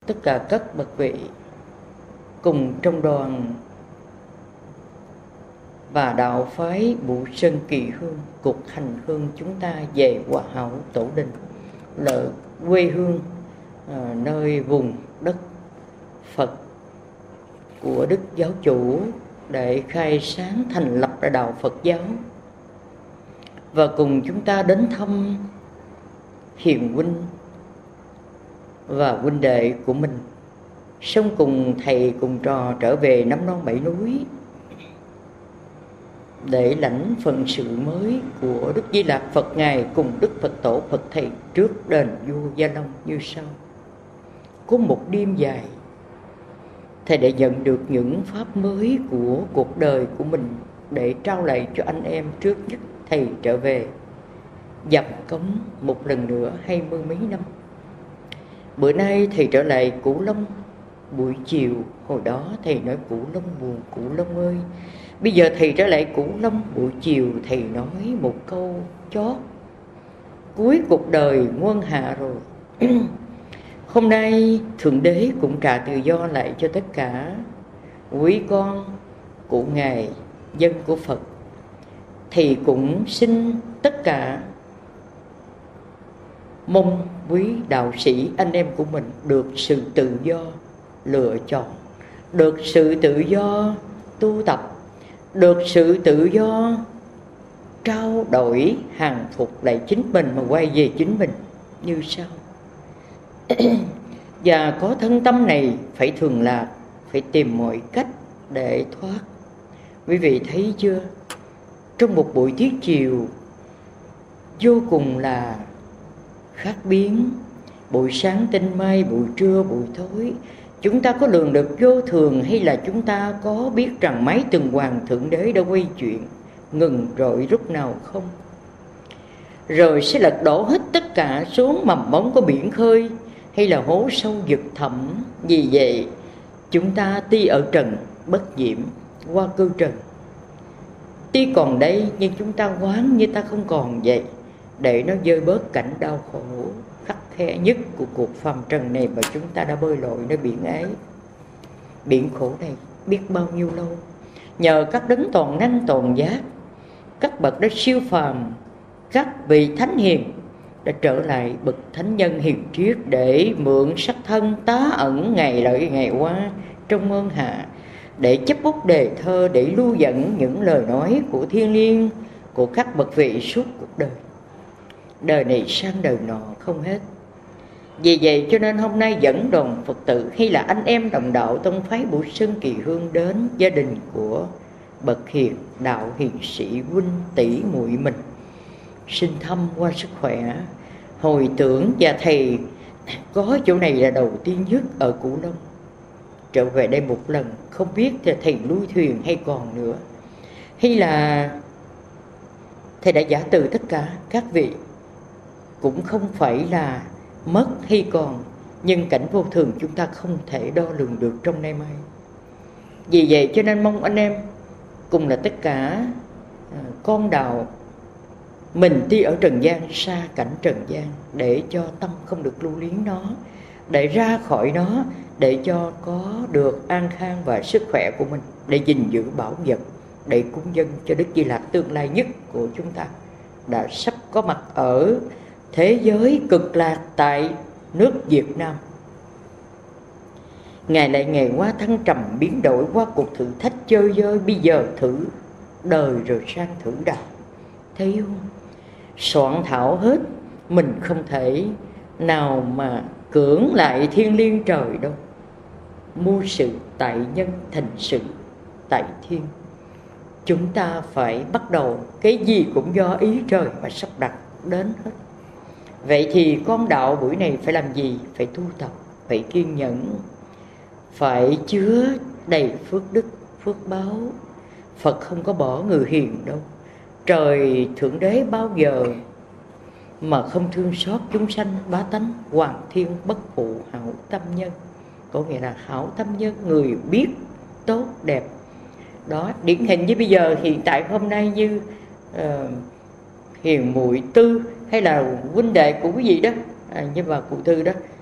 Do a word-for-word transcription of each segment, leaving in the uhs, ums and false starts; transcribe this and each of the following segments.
tất cả các bậc vị cùng trong đoàn và đạo phái Bụ Sơn Kỳ Hương, cuộc hành hương chúng ta về Hòa Hảo Tổ Đình, là quê hương à, nơi vùng đất Phật của Đức Giáo Chủ, để khai sáng thành lập ra đạo Phật giáo. Và cùng chúng ta đến thăm hiền huynh và huynh đệ của mình, xong cùng thầy cùng trò trở về năm non bảy núi để lãnh phần sự mới của Đức Di Lạc Phật Ngài cùng Đức Phật Tổ Phật Thầy trước đền vua Gia Long như sau. Có một đêm dài, thầy đã nhận được những pháp mới của cuộc đời của mình để trao lại cho anh em. Trước nhất thầy trở về dặm cống một lần nữa hai mươi mấy năm. Bữa nay thầy trở lại Cửu Long buổi chiều. Hồi đó thầy nói Cửu Long buồn, Cửu Long ơi. Bây giờ thầy trở lại Cửu Long buổi chiều, thầy nói một câu chót: cuối cuộc đời muôn hạ rồi. Hôm nay Thượng Đế cũng trả tự do lại cho tất cả quý con của Ngài, dân của Phật. Thì cũng xin tất cả mong quý đạo sĩ anh em của mình được sự tự do lựa chọn, được sự tự do tu tập, được sự tự do trao đổi hàng phục lại chính mình mà quay về chính mình như sau. Và có thân tâm này phải thường lạc, phải tìm mọi cách để thoát. Quý vị thấy chưa, trong một buổi tiết chiều vô cùng là khác biến, buổi sáng tinh mai, buổi trưa, buổi tối, chúng ta có lường được vô thường, hay là chúng ta có biết rằng mấy tuần hoàn Thượng Đế đã quay chuyện ngừng rồi lúc nào không? Rồi sẽ lật đổ hết tất cả xuống mầm móng của biển khơi hay là hố sâu vực thẳm. Vì vậy chúng ta tuy ở trần bất nhiễm, qua cư trần, tuy còn đây nhưng chúng ta quán như ta không còn vậy, để nó vơi bớt cảnh đau khổ khắc khe nhất của cuộc phàm trần này mà chúng ta đã bơi lội nơi biển ấy. Biển khổ này biết bao nhiêu lâu, nhờ các đấng toàn năng toàn giác, các bậc đã siêu phàm, các vị thánh hiền đã trở lại bậc thánh nhân hiền triết, để mượn sắc thân tá ẩn ngày lợi ngày qua trong ơn hạ, để chấp bút đề thơ, để lưu dẫn những lời nói của thiên liêng của các bậc vị suốt cuộc đời, đời này sang đời nọ không hết. Vì vậy cho nên hôm nay dẫn đoàn Phật tử hay là anh em đồng đạo tông phái Bụ Sơn Kỳ Hương đến gia đình của bậc hiền đạo hiền sĩ huynh tỷ muội mình, xin thăm qua sức khỏe, hồi tưởng. Và thầy có chỗ này là đầu tiên nhất ở Cửu Long, trở về đây một lần, không biết là thầy lui thuyền hay còn nữa, hay là thầy đã giả từ tất cả các vị, cũng không phải là mất hay còn, nhưng cảnh vô thường chúng ta không thể đo lường được trong nay mai. Vì vậy cho nên mong anh em cùng là tất cả con đạo mình đi ở trần gian, xa cảnh trần gian, để cho tâm không được lưu luyến nó, để ra khỏi nó, để cho có được an khang và sức khỏe của mình, để gìn giữ bảo vật, để cúng dâng cho Đức Di Lạc tương lai nhất của chúng ta đã sắp có mặt ở thế giới cực lạc tại nước Việt Nam. Ngày lại ngày qua thăng trầm biến đổi, qua cuộc thử thách chơi vơi, bây giờ thử đời rồi sang thử đạo. Thấy không? Soạn thảo hết, mình không thể nào mà cưỡng lại thiên liêng trời đâu. Muôn sự tại nhân, thành sự tại thiên. Chúng ta phải bắt đầu, cái gì cũng do ý trời mà sắp đặt đến hết. Vậy thì con đạo buổi này phải làm gì? Phải tu tập, phải kiên nhẫn, phải chứa đầy phước đức, phước báo. Phật không có bỏ người hiền đâu. Trời Thượng Đế bao giờ mà không thương xót chúng sanh bá tánh. Hoàng thiên bất phụ hảo tâm nhân, có nghĩa là hảo tâm nhân, người biết tốt đẹp. Đó, điển hình như bây giờ hiện tại hôm nay như uh, hiền muội Tư hay là huynh đệ của quý vị đó, à, như bà cụ Tư đó,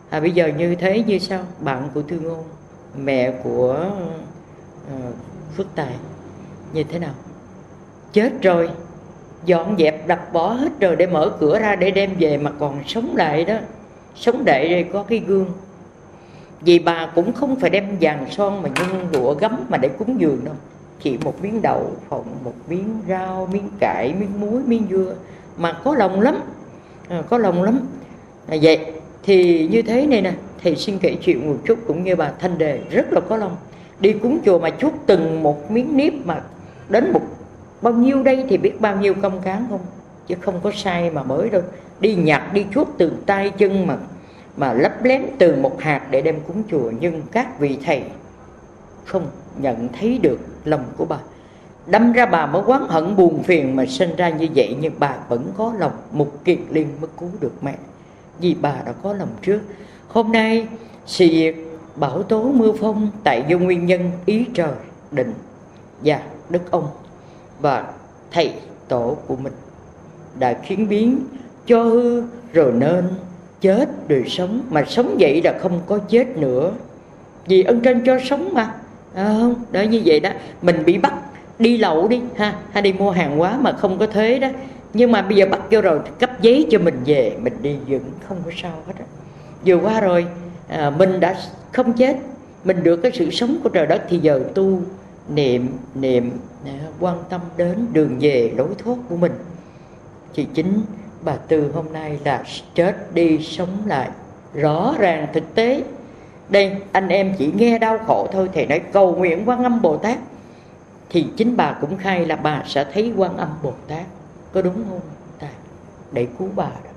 À, bây giờ như thế như sao? Bạn của Tư Ngôn, mẹ của uh, Phước Tài như thế nào? Chết rồi, dọn dẹp đập bỏ hết rồi để mở cửa ra để đem về mà còn sống lại đó. Sống lại đây có cái gương. Vì bà cũng không phải đem vàng son mà nhung lụa gấm mà để cúng dường đâu. Chỉ một miếng đậu phộng, một miếng rau, miếng cải, miếng muối, miếng dưa. Mà có lòng lắm, à, có lòng lắm. À, vậy thì như thế này nè, thầy xin kể chuyện một chút cũng như bà Thanh Đề rất là có lòng. Đi cúng chùa mà chuốt từng một miếng nếp mà đến một bao nhiêu đây thì biết bao nhiêu công cán không? Chứ không có sai mà mới đâu. Đi nhặt, đi chuốt từ tay chân mà mà lấp lém từ một hạt để đem cúng chùa. Nhưng các vị thầy không nhận thấy được lòng của bà. Đâm ra bà mới oán hận buồn phiền mà sinh ra như vậy. Nhưng bà vẫn có lòng, Mục Kiền Liên mới cứu được mẹ. Vì bà đã có lòng trước. Hôm nay sự việc bão tố mưa phong tại do nguyên nhân ý trời định và đức ông và thầy tổ của mình đã khiến biến cho hư rồi nên chết rồi sống. Mà sống vậy là không có chết nữa, vì ân trên cho sống mà, à, không đó như vậy đó. Mình bị bắt đi lậu đi ha, hay đi mua hàng hóa mà không có thuế đó, nhưng mà bây giờ bắt vô rồi cấp giấy cho mình về, mình đi vẫn không có sao hết á. Vừa qua rồi à, mình đã không chết, mình được cái sự sống của trời đất, thì giờ tu niệm niệm à, quan tâm đến đường về lối thoát của mình. Thì chính bà Tư hôm nay là chết đi sống lại, rõ ràng thực tế. Đây anh em chỉ nghe đau khổ thôi, thầy nói cầu nguyện Quan Âm Bồ Tát, thì chính bà cũng khai là bà sẽ thấy Quan Âm Bồ Tát, có đúng không ta? Để cứu bà đó.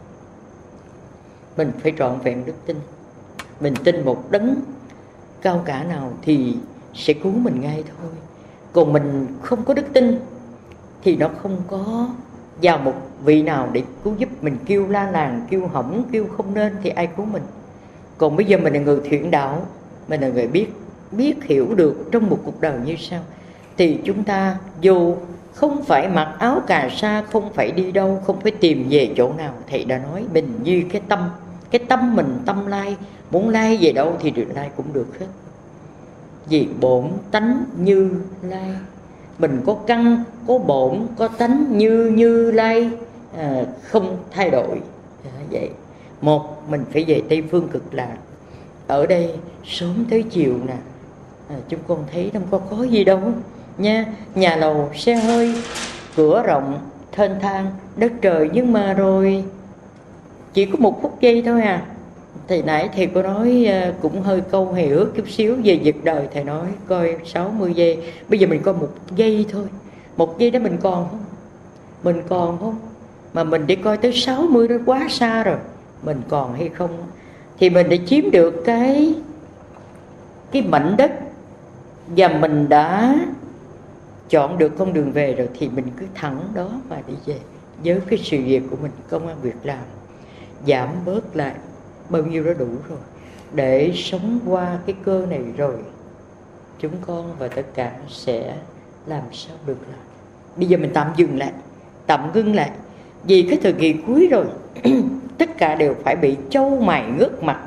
Mình phải trọn vẹn đức tin. Mình tin một đấng cao cả nào thì sẽ cứu mình ngay thôi. Còn mình không có đức tin thì nó không có vào một vị nào để cứu giúp mình. Kêu la làng, kêu hỏng, kêu không nên thì ai cứu mình. Còn bây giờ mình là người thiện đạo, mình là người biết biết hiểu được trong một cuộc đời như sao, thì chúng ta dù không phải mặc áo cà sa, không phải đi đâu, không phải tìm về chỗ nào, thầy đã nói mình như cái tâm. Cái tâm mình tâm lai, muốn lai về đâu thì được lai cũng được hết. Vì bổn tánh Như Lai, mình có căn, có bổn, có tánh như Như Lai, à, không thay đổi. À, vậy một mình phải về Tây Phương Cực Lạc. Ở đây sớm tới chiều nè, à, chúng con thấy không có có gì đâu nha. Nhà lầu xe hơi, cửa rộng thênh thang, đất trời, nhưng mà rồi chỉ có một phút giây thôi à. Thầy nãy thầy có nói cũng hơi câu hề ước chút xíu về việc đời. Thầy nói coi sáu mươi giây, bây giờ mình coi một giây thôi. Một giây đó mình còn không? Mình còn không? Mà mình đi coi tới sáu mươi đó quá xa rồi. Mình còn hay không? Thì mình đã chiếm được cái Cái mảnh đất, và mình đã chọn được con đường về rồi, thì mình cứ thẳng đó mà đi về. Với cái sự việc của mình, công ăn việc làm, giảm bớt lại bao nhiêu đó đủ rồi để sống qua cái cơ này, rồi chúng con và tất cả sẽ làm sao được làm. Bây giờ mình tạm dừng lại, tạm ngưng lại, vì cái thời kỳ cuối rồi tất cả đều phải bị châu mày ngước mặt.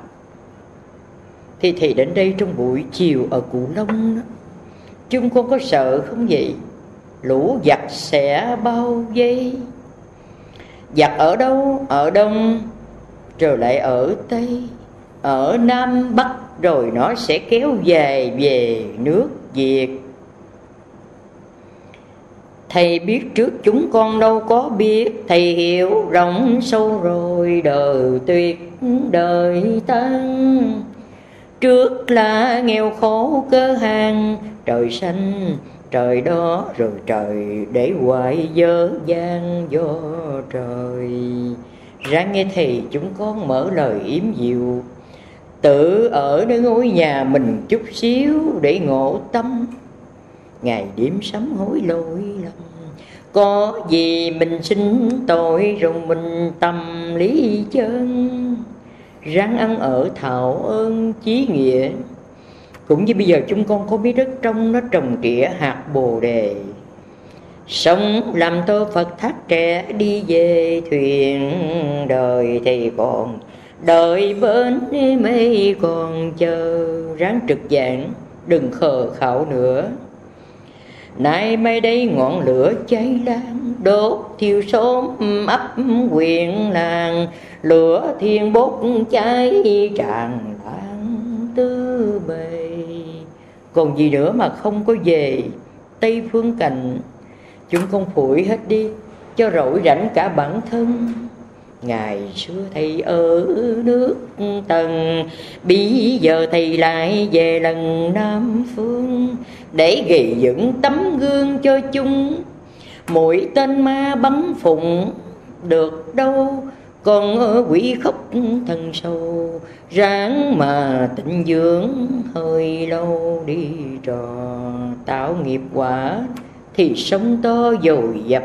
Thì thầy đến đây trong buổi chiều ở Cù Long đó, chúng con có sợ không vậy? Lũ giặc sẽ bao vây. Giặc ở đâu? Ở Đông rồi lại ở Tây, ở Nam Bắc, rồi nó sẽ kéo dài về nước Việt. Thầy biết trước chúng con đâu có biết, thầy hiểu rộng sâu rồi đời tuyệt đời tan. Trước là nghèo khổ cơ hàng, trời xanh trời đó, rồi trời để hoài dở dang do trời. Ráng nghe thầy chúng con mở lời yếm dịu, tự ở nơi ngôi nhà mình chút xíu để ngộ tâm. Ngày đêm sắm hối lỗi lầm, có gì mình xin tội rồi mình tâm lý chân. Ráng ăn ở thảo ơn chí nghĩa, cũng như bây giờ chúng con có biết đất trong nó trồng trịa hạt bồ đề. Sống làm tơ Phật thác trẻ đi về thuyền đời, thì còn đợi bên mây còn chờ. Ráng trực giảng đừng khờ khạo nữa. Nay mai đây ngọn lửa cháy lan, đốt thiêu xóm ấp huyện làng. Lửa thiên bốc cháy tràn lan tứ bề. Còn gì nữa mà không có về Tây Phương Cạnh. Chúng con phủi hết đi cho rỗi rảnh cả bản thân. Ngày xưa thầy ở nước Tần, bây giờ thầy lại về lần Nam Phương, để gầy dựng tấm gương cho chúng. Mỗi tên ma bắn phụng được đâu, còn ở quỷ khóc thần sầu. Ráng mà tịnh dưỡng hơi lâu đi trò, tạo nghiệp quả thì sống to dồi dập.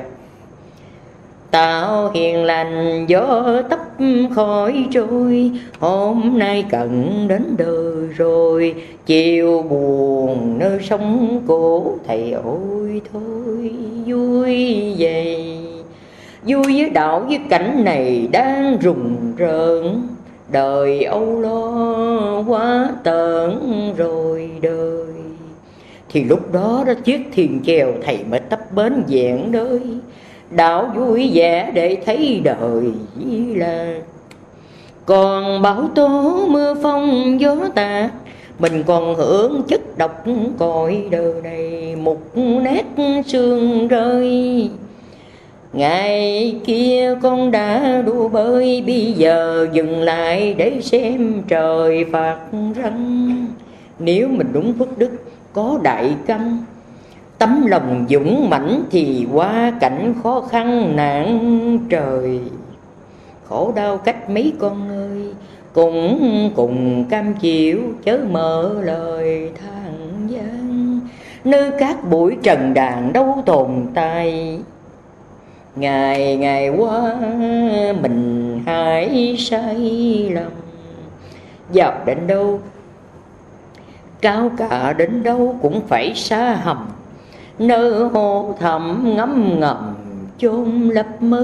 Tạo hiền lành gió tấp khỏi trôi, hôm nay cận đến đời rồi. Chiều buồn nơi sông cổ thầy ôi thôi vui vậy. Vui với đạo với cảnh này đang rùng rợn, đời âu lo quá tởn rồi đời. Thì lúc đó đó chiếc thuyền chèo thầy mới tấp bến vẹn đời. Đạo vui vẻ để thấy đời là. Còn bão tố mưa phong gió tạt, mình còn hưởng chất độc cõi đời này. Một nét sương rơi, ngày kia con đã đua bơi, bây giờ dừng lại để xem trời phạt răng. Nếu mình đúng phước đức có đại căn, tấm lòng dũng mãnh thì qua cảnh khó khăn nạn trời. Khổ đau cách mấy con ơi, cũng cùng cam chịu chớ mở lời than gian. Nơi các buổi trần đàn đâu tồn tại, ngày ngày qua mình hãy sai lầm. Dạo đến đâu cao cả đến đâu cũng phải xa hầm, nơi hồ thẳm ngấm ngầm chôn lấp mất.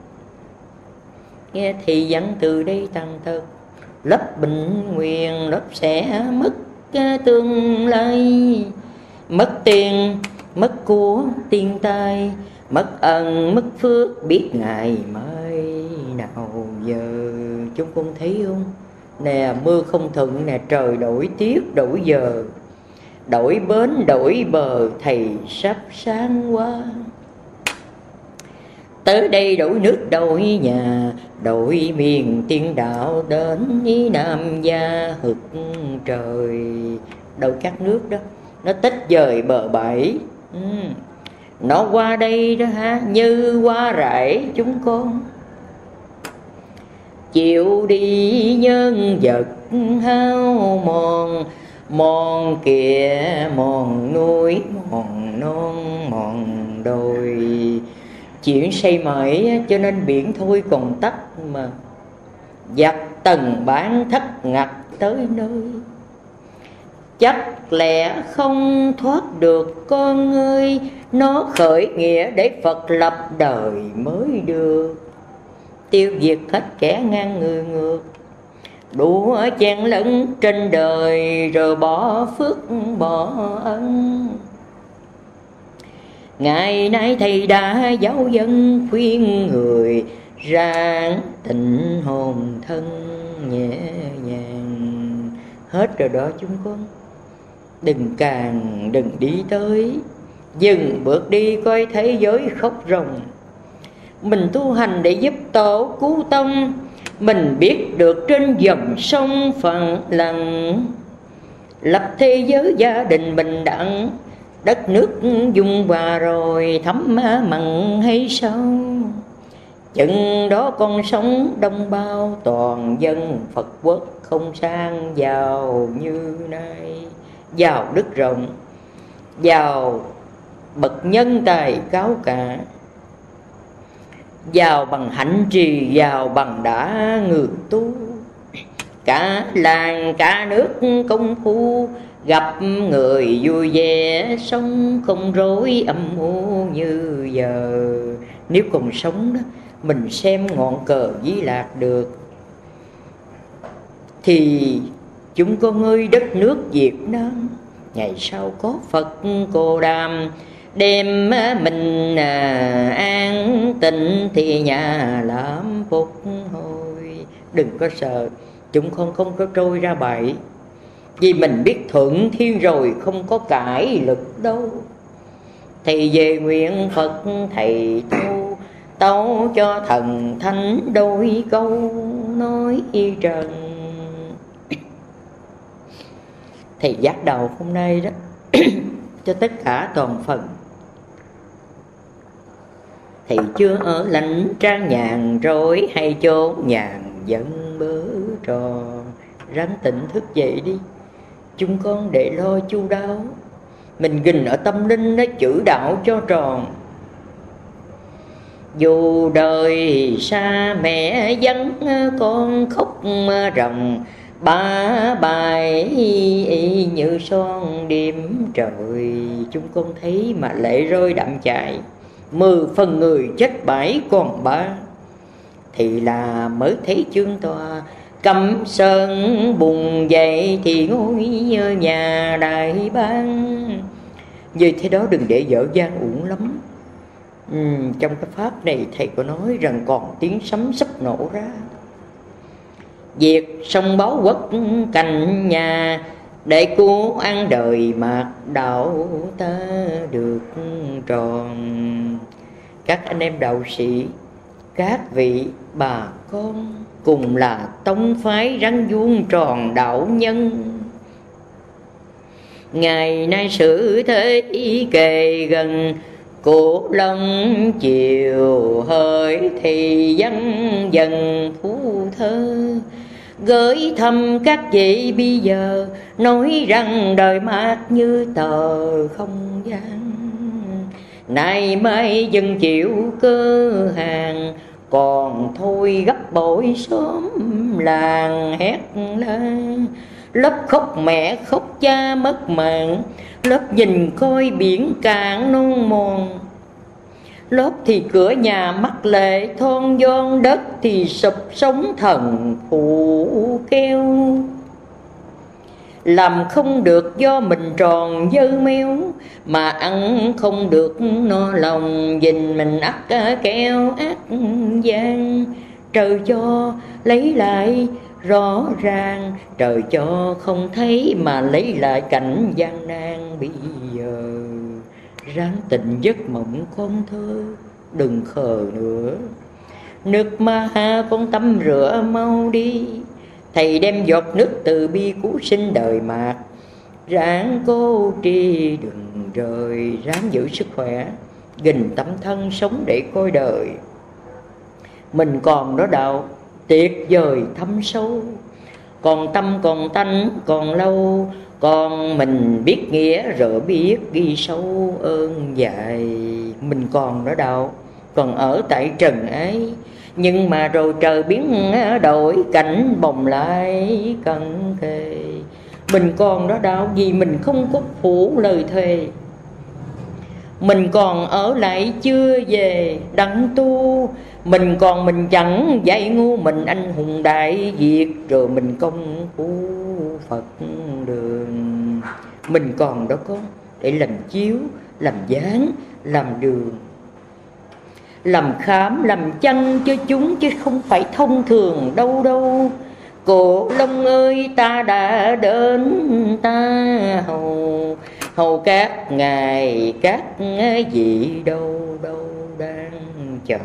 Nghe thì dẫn từ đây tăng thật, lấp bình nguyện lấp sẽ mất tương lai. Mất tiền mất của tiền tài, mất ân mất phước biết ngày mai nào giờ. Chúng con thấy không? Nè mưa không thuận nè, trời đổi tiết đổi giờ, đổi bến đổi bờ, thầy sắp sáng quá. Tới đây đổi nước đổi nhà, đổi miền tiên đạo đến với Nam gia hực trời. Đâu các nước đó nó tách dời bờ bãi, ừ. Nó qua đây đó ha, như qua rải chúng con. Chịu đi nhân vật hao mòn, mòn kìa mòn núi mòn non mòn đồi. Chuyện say mãi cho nên biển thôi còn tắt mà. Giặc tần bán thất ngặt tới nơi, chắc lẽ không thoát được con ơi. Nó khởi nghĩa để Phật lập đời mới được, tiêu diệt hết kẻ ngang người ngược. Đùa chen lẫn trên đời rồi bỏ phước bỏ ân. Ngày nay thầy đã giáo dân khuyên người, ráng tịnh hồn thân nhẹ nhàng. Hết rồi đó chúng con, đừng càng đừng đi tới, dừng bước đi coi thế giới khóc ròng. Mình tu hành để giúp tổ cứu tông, mình biết được trên dòng sông phẳng lặng. Lập thế giới gia đình bình đẳng, đất nước dung hòa rồi thấm mặn hay sao. Chừng đó con sống đồng bào toàn dân Phật quốc, không sang giàu như nay. Giàu đức rộng, giàu bậc nhân tài cao cả, giàu bằng hạnh trì, giàu bằng đã người tu. Cả làng cả nước công phu, gặp người vui vẻ sống không rối âm u như giờ. Nếu còn sống đó, mình xem ngọn cờ Di Lạc được. thì chúng con ơi đất nước Việt Nam ngày sau có Phật Cô Đàm, đêm mình an tịnh thì nhà làm phục hồi. Đừng có sợ, chúng con không có trôi ra bẫy, vì mình biết thuận thiên rồi không có cãi lực đâu. Thầy về nguyện Phật thầy tâu, tâu cho thần thánh đôi câu nói trần. Thầy giác đầu hôm nay đó cho tất cả toàn phần. Thầy chưa ở lãnh trang nhàn rồi hay chốn nhàn giận bớ trò, ráng tỉnh thức dậy đi chúng con để lo chu đáo. Mình gìn ở tâm linh nó chữ đạo cho tròn. Dù đời xa mẹ vắng con khóc ròng, ba bài như son đêm trời. Chúng con thấy mà lệ rơi đậm chảy, mười phần người chết bảy còn ba. Thì là mới thấy chương tòa cấm sơn bùng dậy, thì ngôi nhà đại bang. Vì thế đó đừng để dở dang uổng lắm. ừ, Trong cái pháp này thầy có nói rằng còn tiếng sấm sắp nổ ra. Việc sông báo quốc cành nhà, để cứu ăn đời mạt đạo ta được tròn. Các anh em đạo sĩ, các vị bà con, cùng là tông phái răng vuông tròn đạo nhân. Ngày nay sự thế kề gần, Cổ Long chiều hỡi thì dân dần phú thơ. Gửi thăm các vị bây giờ, nói rằng đời mát như tờ không gian. Nay mai dân chịu cơ hàng, còn thôi gấp bội xóm làng hét la. Lớp khóc mẹ khóc cha mất mạng, lớp nhìn coi biển cạn non mòn. Lớp thì cửa nhà mắc lệ thon giòn, đất thì sụp sống thần phụ keo. Làm không được do mình tròn dơ meo, mà ăn không được no lòng, dình mình ắt keo ác gian. Trời cho lấy lại rõ ràng, trời cho không thấy mà lấy lại cảnh gian nan bây giờ. Ráng tỉnh giấc mộng con thơ, đừng khờ nữa. Nước ma con tắm rửa mau đi, thầy đem giọt nước từ bi cứu sinh đời mạt. Ráng cố tri đừng rời, ráng giữ sức khỏe, gìn tấm thân sống để coi đời. Mình còn đó đạo tuyệt vời thâm sâu, còn tâm còn tánh còn lâu. Còn mình biết nghĩa rồi biết ghi sâu ơn dạy. Mình còn đó đạo, còn ở tại trần ấy, nhưng mà rồi trời biến đổi, cảnh bồng lại cận kề. Mình còn đó đạo, vì mình không có phủ lời thề. Mình còn ở lại chưa về đặng tu, mình còn mình chẳng dạy ngu. Mình anh hùng đại Việt, rồi mình công phu Phật đường. Mình còn đó con, để làm chiếu, làm dáng, làm đường, làm khám, làm chăn cho chúng, chứ không phải thông thường đâu đâu. Cổ Long ơi ta đã đến, ta hầu hầu các ngài các vị đâu đâu đang chờ.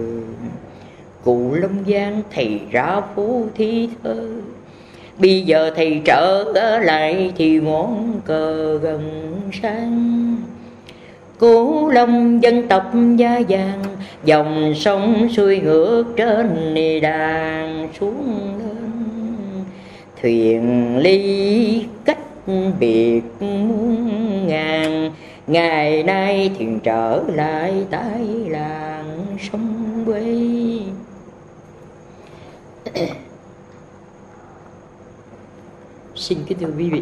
Cụ Long Giang thầy ra phú thi thơ, bây giờ thầy trở lại thì ngón cờ gần sáng. Cố Long dân tộc gia vàng, dòng sông xuôi ngược trên đàn xuống lên. Thuyền ly cách biệt muôn ngàn, ngày nay thuyền trở lại tái làng sông quê. Xin kính thưa quý vị,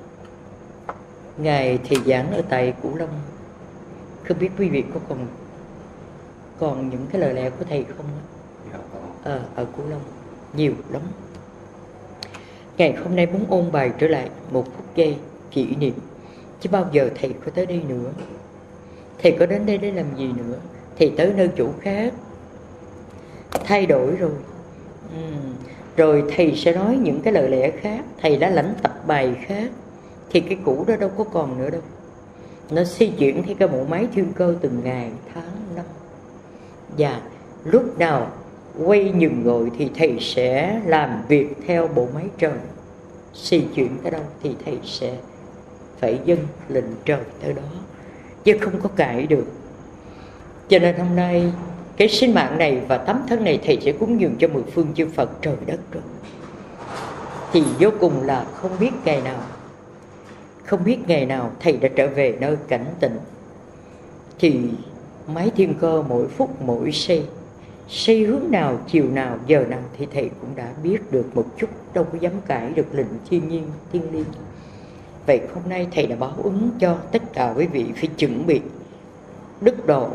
ngài thầy giảng ở tại Cửu Long, không biết quý vị có còn còn những cái lời lẽ của thầy không? Ờ, ở Cửu Long nhiều lắm. Ngày hôm nay muốn ôn bài trở lại một phút giây kỷ niệm. Chứ bao giờ thầy có tới đây nữa, thầy có đến đây để làm gì nữa. Thầy tới nơi chỗ khác, thay đổi rồi. uhm. Rồi thầy sẽ nói những cái lời lẽ khác, thầy đã lãnh tập bài khác, thì cái cũ đó đâu có còn nữa đâu. Nó di chuyển theo cái bộ máy thiên cơ từng ngày, tháng, năm. Và lúc nào quay nhường gọi thì thầy sẽ làm việc theo bộ máy trời. Di chuyển tới đâu thì thầy sẽ phải dâng lệnh trời tới đó, chứ không có cãi được. Cho nên hôm nay cái sinh mạng này và tấm thân này thầy sẽ cúng dường cho mười phương chư Phật trời đất rồi. Thì vô cùng là không biết ngày nào, không biết ngày nào thầy đã trở về nơi cảnh tịnh. Thì máy thiên cơ mỗi phút mỗi giây, xây hướng nào, chiều nào, giờ nào thì thầy cũng đã biết được một chút, đâu có dám cãi được lệnh thiên nhiên, thiên liêng. Vậy hôm nay thầy đã báo ứng cho tất cả quý vị phải chuẩn bị đức độ,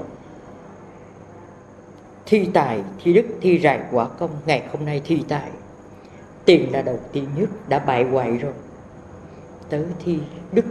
thi tài, thi đức, thi rải quả công. Ngày hôm nay thi tài, tiền là đầu tiên nhất, đã bại hoại rồi. Tới thi đức,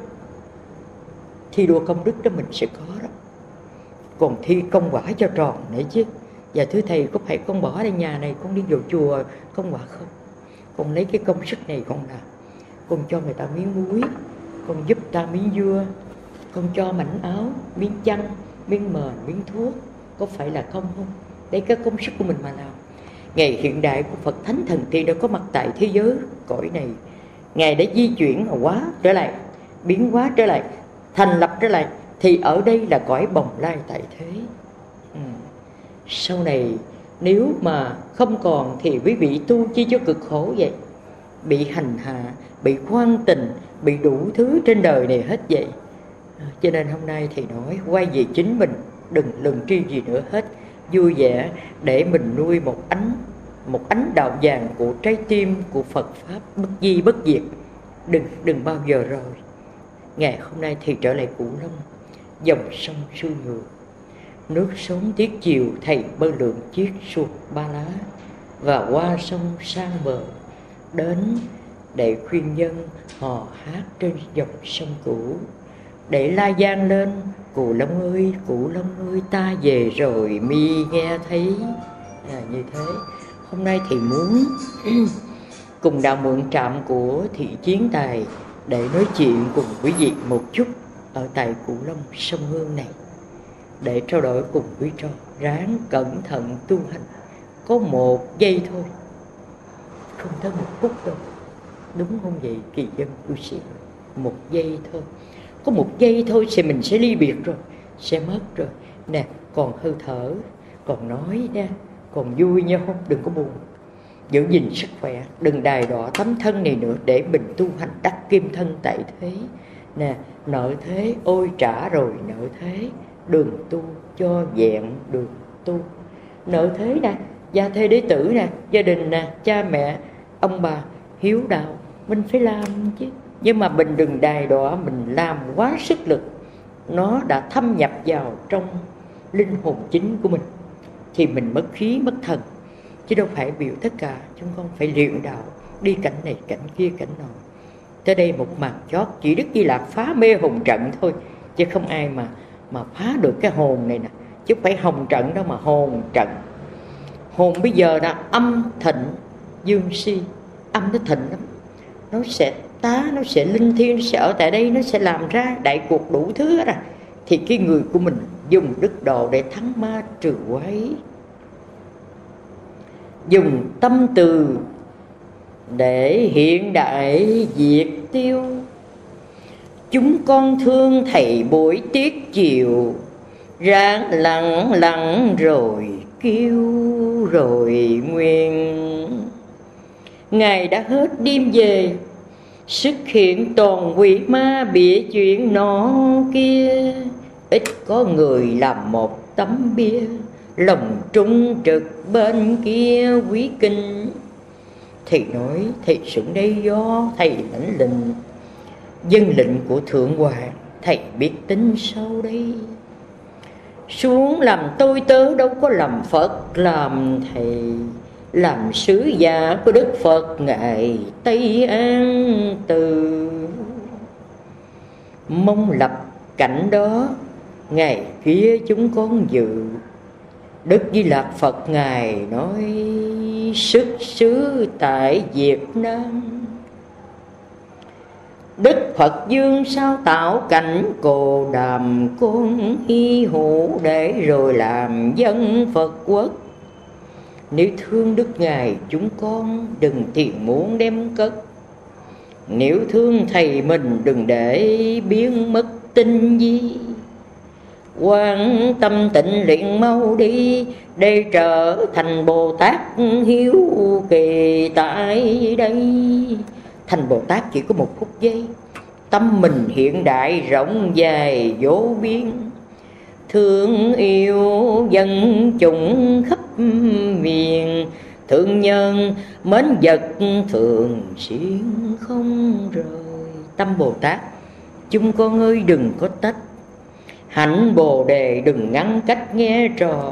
thi đua công đức đó mình sẽ có đó. Còn thi công quả cho tròn nữa chứ. Và thưa thầy, có phải con bỏ đây nhà này, con đi vào chùa công quả không? Con lấy cái công sức này con làm, con cho người ta miếng muối, con giúp ta miếng dưa, con cho mảnh áo, miếng chăn, miếng mền, miếng thuốc, có phải là công không? Đấy, cái công sức của mình mà làm. Ngày hiện đại của Phật Thánh Thần Tiên đã có mặt tại thế giới cõi này. Ngài đã di chuyển hóa trở lại, biến hóa trở lại, thành lập trở lại. Thì ở đây là cõi bồng lai tại thế. ừ. Sau này nếu mà không còn thì quý vị tu chi cho cực khổ vậy? Bị hành hạ, bị khoan tình, bị đủ thứ trên đời này hết vậy. à, Cho nên hôm nay thầy nói quay về chính mình, đừng lừng tri gì nữa hết. Vui vẻ để mình nuôi một ánh Một ánh đạo vàng của trái tim của Phật Pháp bất di bất diệt. Đừng đừng bao giờ rồi. Ngày hôm nay thì trở lại Cửu Long, dòng sông xuôi ngược, nước sớm tiết chiều thầy bơi lượn chiếc xuồng ba lá, và qua sông sang bờ đến để khuyên nhân hò hát trên dòng sông cũ, để la giang lên Cù Long ơi, Cù Long ơi, ta về rồi mi nghe thấy. à, Như thế hôm nay thì muốn cùng đạo mượn trạm của Thị Chiến Tài để nói chuyện cùng quý vị một chút ở tại Cửu Long sông Hương này, để trao đổi cùng quý trò. Ráng cẩn thận tu hành, có một giây thôi, không tới một phút đâu, đúng không vậy kỳ dân cư sĩ? Một giây thôi, có một giây thôi thì mình sẽ ly biệt rồi, sẽ mất rồi. Nè, còn hơi thở, còn nói nha, còn vui nhau không? Đừng có buồn, giữ gìn sức khỏe, đừng đài đọa tấm thân này nữa, để mình tu hành đắc kim thân tại thế. Nè, nợ thế ôi trả rồi nợ thế, đường tu cho vẹn đường tu. Nợ thế nè, gia thê đế tử nè, gia đình nè, cha mẹ, ông bà, hiếu đạo, mình phải làm chứ. Nhưng mà mình đừng đài đọa, mình làm quá sức lực, nó đã thâm nhập vào trong linh hồn chính của mình, thì mình mất khí mất thần. Chứ đâu phải biểu tất cả chúng con phải luyện đạo, đi cảnh này cảnh kia cảnh nọ. Tới đây một màn chót, chỉ Đức Di Lạc phá mê hồng trận thôi, chứ không ai mà mà phá được cái hồn này nè. Chứ phải hồng trận đâu mà hồn trận. Hồn bây giờ là âm thịnh dương si, âm nó thịnh lắm, nó sẽ tá, nó sẽ linh thiêng, nó sẽ ở tại đây, nó sẽ làm ra đại cuộc đủ thứ hết à. Thì cái người của mình dùng đức độ để thắng ma trừ quái, dùng tâm từ để hiện đại diệt tiêu. Chúng con thương thầy buổi tiết chiều, ráng lặng lặng rồi kêu rồi nguyên. Ngài đã hết đêm về, xuất hiện toàn quỷ ma bịa chuyện nọ kia. Ít có người làm một tấm bia, lòng trung trực bên kia quý kinh. Thầy nói thầy xuống đây do thầy lãnh lệnh, dân lệnh của Thượng Hoàng, thầy biết tính sau đây. Xuống làm tôi tớ đâu có làm Phật làm thầy, làm sứ giả của Đức Phật ngài Tây An Từ. Mong lập cảnh đó ngày kia chúng con dự. Đức Di Lạc Phật ngài nói xuất xứ tại Việt Nam. Đức Phật Dương sao tạo cảnh Cồ Đàm con hy hữu để rồi làm dân Phật quốc. Nếu thương Đức ngài chúng con đừng tiền muốn đem cất. Nếu thương thầy mình đừng để biến mất tinh di. Quan tâm tịnh luyện mau đi để trở thành Bồ Tát hiếu kỳ tại đây. Thành Bồ Tát chỉ có một phút giây. Tâm mình hiện đại rộng dài vô biên. Thương yêu dân chúng khắp miền. Thương nhân mến vật thường xuyên không rời. Tâm Bồ Tát chúng con ơi đừng có tách. Hạnh Bồ Đề đừng ngăn cách nghe trò.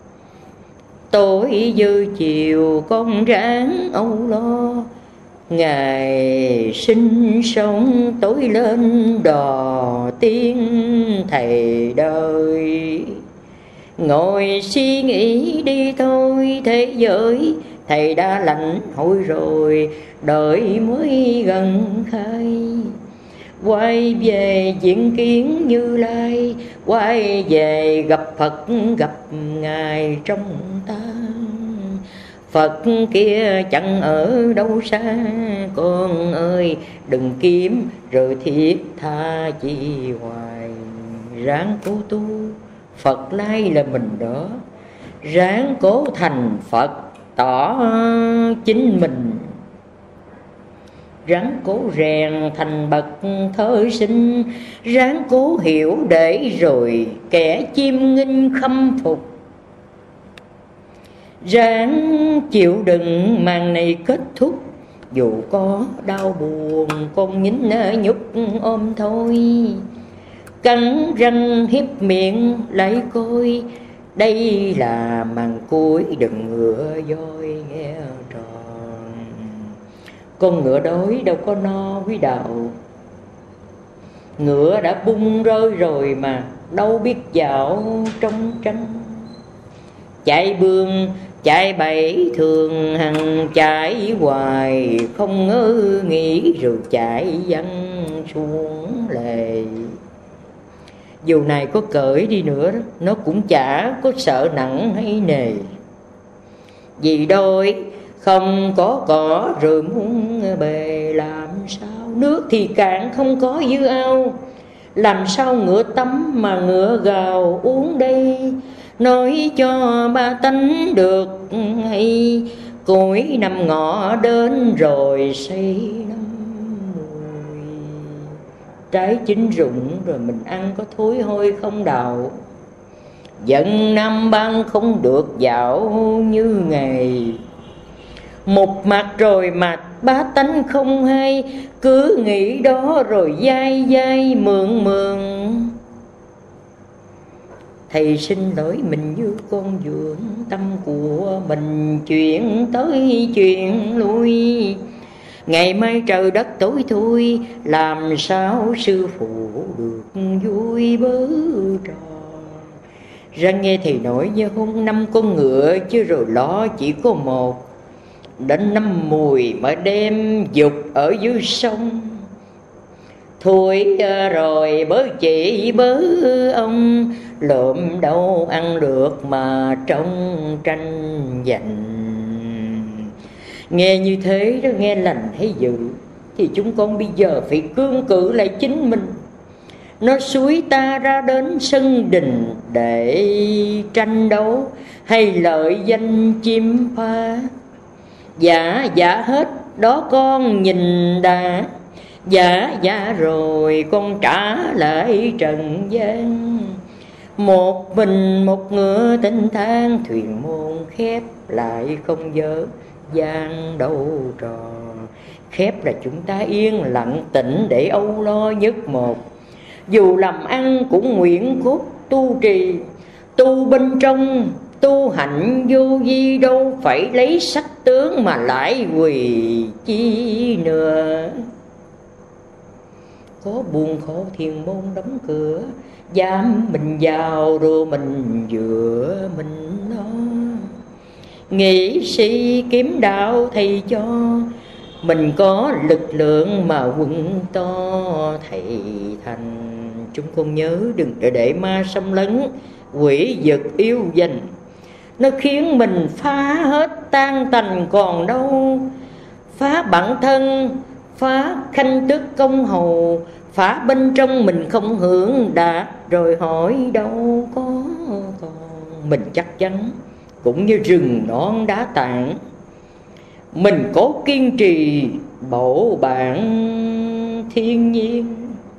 Tối dư chiều con ráng âu lo. Ngày sinh sống tối lên đò tiên thầy đời. Ngồi suy nghĩ đi thôi thế giới thầy đã lãnh hội rồi. Đợi mới gần khai. Quay về diện kiến Như Lai. Quay về gặp Phật gặp ngài trong ta. Phật kia chẳng ở đâu xa. Con ơi đừng kiếm rồi thiết tha chi hoài. Ráng cố tu Phật lai là mình đó. Ráng cố thành Phật tỏ chính mình. Ráng cố rèn thành bậc thơ sinh. Ráng cố hiểu để rồi kẻ chim nghinh khâm phục. Ráng chịu đựng màn này kết thúc. Dù có đau buồn con nhín nhúc ôm thôi. Cắn răng hiếp miệng lại coi. Đây là màn cuối đừng ngựa voi nghe tròn. Con ngựa đói đâu có no quý đạo. Ngựa đã bung rơi rồi mà đâu biết dạo trong tranh. Chạy bươn chạy bẫy thường hằng chạy hoài. Không ngơ nghĩ rồi chạy văng xuống lề. Dù này có cởi đi nữa nó cũng chả có sợ nặng hay nề. Vì đôi không có cỏ rồi muốn bề làm sao. Nước thì cạn không có dư ao. Làm sao ngựa tắm mà ngựa gào uống đây. Nói cho ba tánh được hay. Cuối năm ngọ đến rồi xây năm mùi. Trái chín rụng rồi mình ăn có thối hôi không đạo. Giận năm ban không được dạo như ngày. Một mặt rồi mà ba tánh không hay. Cứ nghĩ đó rồi dai dai mượn mượn. Thầy xin lỗi mình như con dưỡng. Tâm của mình chuyển tới chuyện lui. Ngày mai trời đất tối thui. Làm sao sư phụ được vui bớ trò. Ra nghe thầy nói như hôm năm con ngựa. Chứ rồi lo chỉ có một. Đến năm mùi mà đem dục ở dưới sông. Thôi rồi bớ chị bớ ông. Lượm đâu ăn được mà trong tranh giành. Nghe như thế đó, nghe lành hay dữ. Thì chúng con bây giờ phải cương cự lại chính mình. Nó xúi ta ra đến sân đình để tranh đấu. Hay lợi danh chim pha. Dạ dạ hết đó con nhìn đã. Dạ dạ rồi con trả lại trần gian. Một mình một ngựa tinh thang. Thuyền môn khép lại không dở gian đâu trò. Khép là chúng ta yên lặng tĩnh để âu lo nhất một. Dù làm ăn cũng nguyện cốt tu trì. Tu bên trong Tu hạnh vô vi đâu phải lấy sắc tướng mà lại quỳ chi nữa. Có buồn khổ thiền môn đóng cửa, dám mình vào rồi mình dựa mình nó. Nghĩ sĩ kiếm đạo thầy cho, mình có lực lượng mà quân to thầy thành. Chúng con nhớ đừng để để ma xâm lấn, quỷ vật yêu dành. Nó khiến mình phá hết tan tành còn đâu. Phá bản thân, phá khanh tước công hầu, phá bên trong mình không hưởng đạt. Rồi hỏi đâu có còn. Mình chắc chắn cũng như rừng non đá tảng, mình cố kiên trì bổ bản thiên nhiên.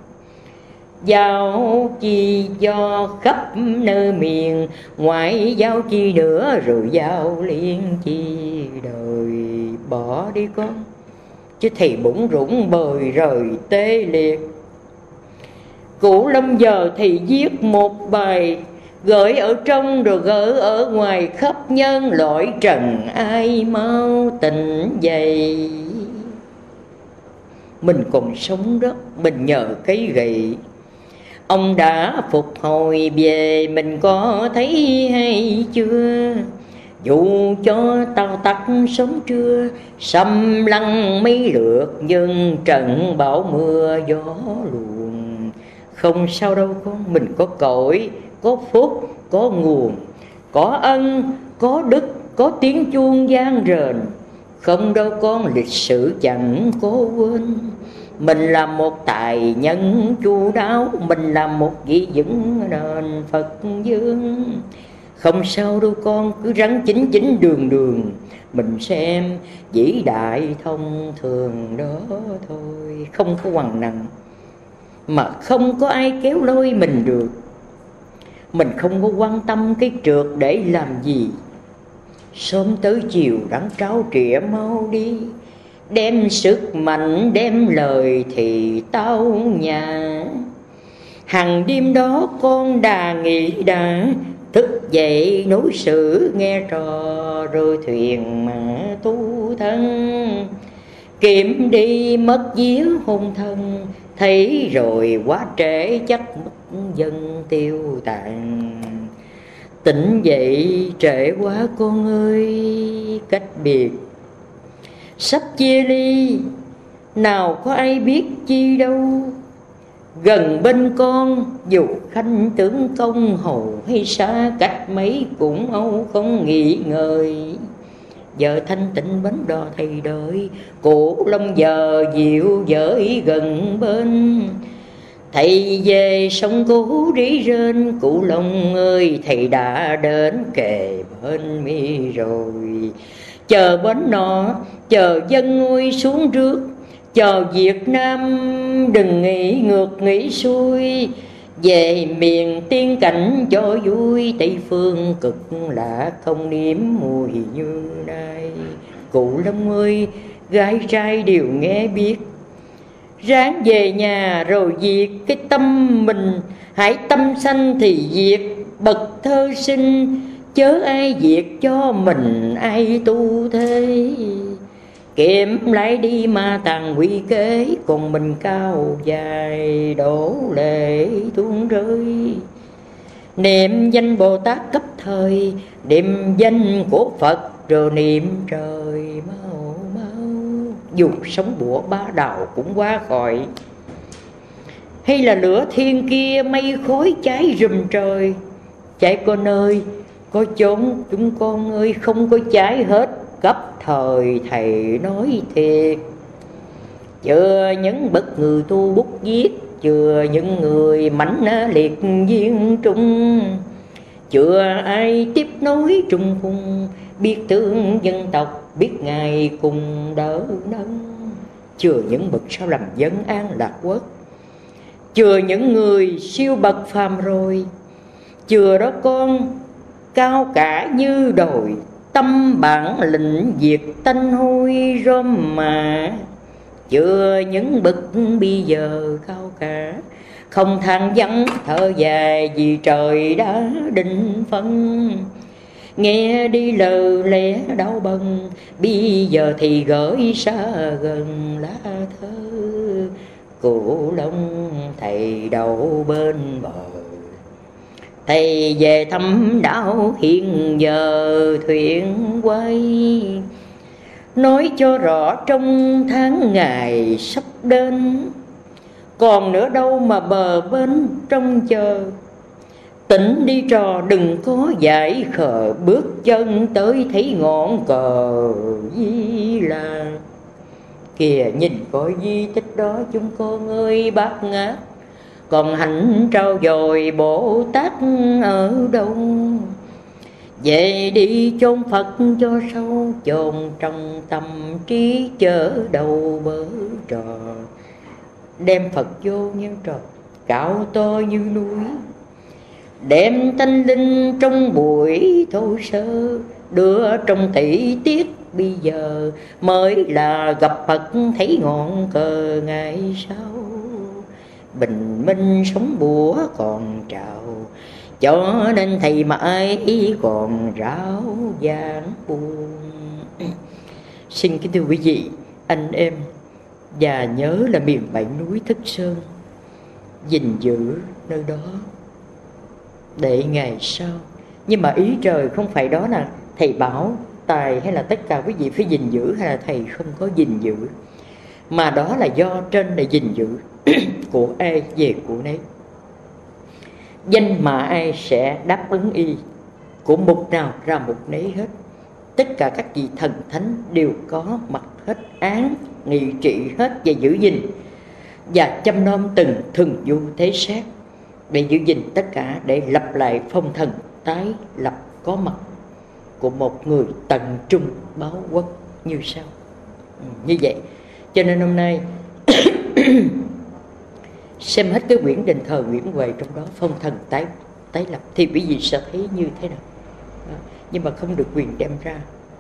Giao chi do khắp nơi miền, ngoại giao chi nữa rồi giao liên chi đời. Bỏ đi con, chứ thầy bủng rủng bời rời tê liệt. Cụ Long giờ thì viết một bài, gửi ở trong rồi gỡ ở ngoài, khắp nhân loại trần ai mau tỉnh dậy. Mình còn sống đất, mình nhờ cái gậy. Ông đã phục hồi về, mình có thấy hay chưa? Dù cho tao tắt sống trưa, xâm lăng mấy lượt, nhưng trận bão mưa gió luồn. Không sao đâu con, mình có cội, có phúc, có nguồn, có ân, có đức, có tiếng chuông vang rền. Không đâu con, lịch sử chẳng có quên. Mình là một tài nhân chu đáo, mình là một vị vững nền Phật dương. Không sao đâu con, cứ rắn chính chính đường đường, mình xem vĩ đại thông thường đó thôi. Không có quằn nặng, mà không có ai kéo lôi mình được. Mình không có quan tâm cái trượt để làm gì. Sớm tới chiều ráng tráo trịa mau đi, đem sức mạnh đem lời thì tao nhà. Hằng đêm đó con đà nghĩ đã, thức dậy nối sự nghe trò, rồi thuyền mà tu thân. Kiếm đi mất vía hôn thân, thấy rồi quá trễ chắc mất dân tiêu tàn. Tỉnh dậy trễ quá con ơi, cách biệt sắp chia ly, nào có ai biết chi đâu. Gần bên con dù khanh tướng công hầu, hay xa cách mấy cũng âu không nghĩ ngợi. Giờ thanh tịnh bến đò thầy đợi, Cụ Long giờ dịu dỡi gần bên. Thầy về sông Cố rỉ rên, Cụ Long ơi thầy đã đến kề bên mi rồi. Chờ bến nọ, chờ dân ngôi xuống rước, chờ Việt Nam đừng nghĩ ngược nghĩ xuôi. Về miền tiên cảnh cho vui, Tây phương cực lạ không nếm mùi như nay. Cụ Long ơi gái trai đều nghe biết, ráng về nhà rồi diệt cái tâm mình. Hãy tâm sanh thì diệt bậc thơ sinh, chớ ai diệt cho mình ai tu thế. Kiếm lại đi ma tàn quy kế, còn mình cao dài đổ lệ tuôn rơi. Niệm danh Bồ Tát cấp thời, niệm danh của Phật rồi niệm trời mau mau. Dù sống bủa ba đầu cũng qua khỏi, hay là lửa thiên kia mây khói cháy rùm trời. Chạy con ơi, có chốn chúng con ơi không có cháy hết, cấp thời thầy nói thiệt. Chưa những bậc người tu bút viết, chưa những người mảnh liệt viên trung, chưa ai tiếp nối trung hùng, biết thương dân tộc, biết ngài cùng đỡ nâng. Chưa những bậc sao làm dân an lạc quốc, chưa những người siêu bậc phàm rồi. Chưa đó con cao cả như đồi, tâm bản lĩnh diệt tanh hôi rôm mà. Chưa những bậc bây giờ cao cả, không than vắng thở dài vì trời đã định phân. nghe đi lờ lẽ đau bần, bây giờ thì gửi xa gần lá thơ cổ long thầy đầu bên bờ. Thầy về thăm đảo hiện giờ thuyền quay, nói cho rõ trong tháng ngày sắp đến, còn nữa đâu mà bờ bên trông chờ. Tỉnh đi trò đừng có dại khờ, bước chân tới thấy ngọn cờ Di Lạc. Kìa nhìn coi di tích đó chúng con ơi bác ngát, còn hạnh trao dồi Bồ Tát ở đâu? Về đi chôn Phật cho sâu, chôn trong tâm trí chớ đầu bờ trò. Đem Phật vô như trò cao to như núi, đem thanh linh trong buổi thô sơ, đưa trong tỷ tiết bây giờ mới là gặp Phật thấy ngọn cờ ngày sau. Bình minh sống bủa còn trào, cho nên thầy mãi còn ráo giảng buồn. Xin kính thưa quý vị, anh em, và nhớ là miền bảy núi Thất Sơn, gìn giữ nơi đó để ngày sau. Nhưng mà ý trời không phải đó là thầy bảo Tài hay là tất cả quý vị phải gìn giữ, hay là thầy không có gìn giữ, mà đó là do trên để gìn giữ. Của ai về của nấy, danh mà ai sẽ đáp ứng y, của mục nào ra mục nấy hết. Tất cả các vị thần thánh đều có mặt hết, án nghị trị hết và giữ gìn và chăm nom từng thường du thế sát để giữ gìn tất cả, để lập lại phong thần tái lập có mặt của một người tận trung báo quốc như sau. Ừ, như vậy cho nên hôm nay xem hết cái quyển đền thờ Nguyễn Huệ, trong đó phong thần tái tái lập thì quý vị sẽ thấy như thế nào. Đó. Nhưng mà không được quyền đem ra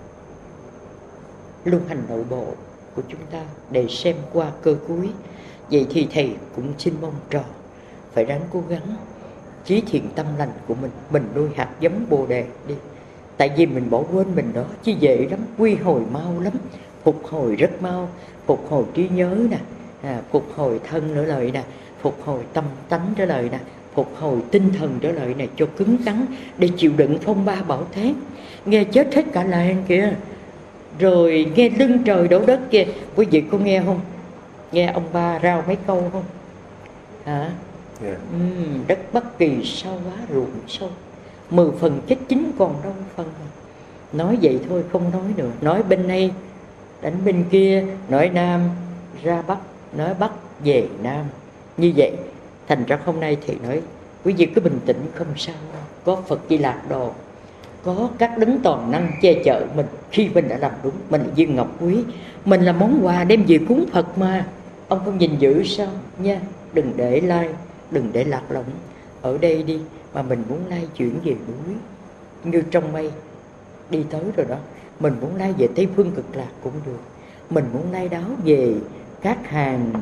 lưu hành nội bộ của chúng ta để xem qua cơ cuối. Vậy thì thầy cũng xin mong trò phải ráng cố gắng chí thiện tâm lành của mình, mình nuôi hạt giống Bồ Đề đi. Tại vì mình bỏ quên mình đó chứ dễ lắm, quy hồi mau lắm, phục hồi rất mau, phục hồi trí nhớ nè, à, phục hồi thân nữa lời nè, phục hồi tâm tánh trở lời nè, phục hồi tinh thần trở lời nè, cho cứng cắn để chịu đựng phong ba bão táp. Nghe chết hết cả làng kìa, rồi nghe lưng trời đổ đất kìa. Quý vị có nghe không? Nghe ông ba rao mấy câu không? Hả? Yeah. uhm, đất Bắc Kỳ sao quá ruộng sâu, mười phần chết chín còn đâu phần. Nói vậy thôi không nói nữa. Nói bên đây đánh bên kia, nói Nam ra Bắc, nói Bắc về Nam. Như vậy thành ra hôm nay thì nói quý vị cứ bình tĩnh không sao. Có Phật Di Lạc Đồ, có các đấng toàn năng che chở mình khi mình đã làm đúng. Mình là viên ngọc quý, mình là món quà đem về cúng Phật mà. Ông không gìn giữ sao nha. Đừng để lai, đừng để lạc lõng ở đây đi. Mà mình muốn lai chuyển về núi như trong mây đi tới rồi đó. Mình muốn lai về Tây Phương Cực Lạc cũng được. Mình muốn lai đáo về các hàng